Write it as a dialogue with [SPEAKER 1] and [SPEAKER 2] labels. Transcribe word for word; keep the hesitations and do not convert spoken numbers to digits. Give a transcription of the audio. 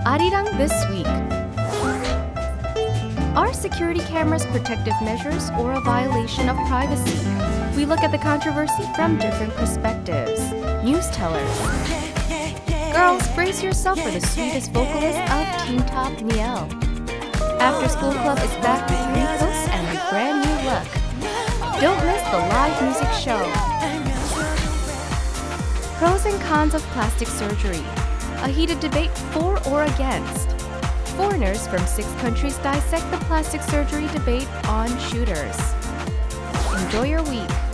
[SPEAKER 1] ARIRANG this week. Are security cameras protective measures or a violation of privacy? We look at the controversy from different perspectives. News tellers. Girls, brace yourself for the sweetest vocalist of Teen Top, Niel. After School Club is back with three hosts and a brand new look. Don't miss the live music show. Pros and cons of plastic surgery. A heated debate for or against. Foreigners from six countries dissect the plastic surgery debate on shooters. Enjoy your week.